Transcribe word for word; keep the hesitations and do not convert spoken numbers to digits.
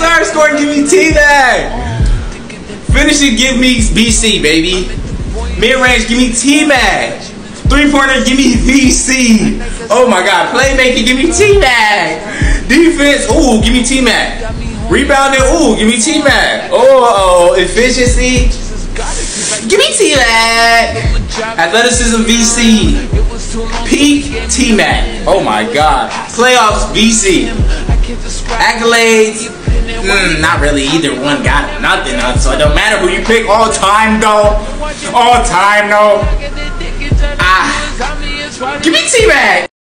Starting scoring, give me T-Mac. Finishing, give me B C, baby. Mid-range, give me T-Mac. Three-pointer, give me V C. Oh my God. Playmaking, give me T-Mac. Defense, ooh, give me T-Mac. Rebounding, ooh, give me T-Mac. Oh, oh, efficiency, give me T-Mac. Athleticism, V C. Peak, T-Mac. Oh my God. Playoffs, V C. Accolades, mm, not really. Either one got nothing. So it don't matter who you pick. All time though. All time though. Ah, give me T-Mac.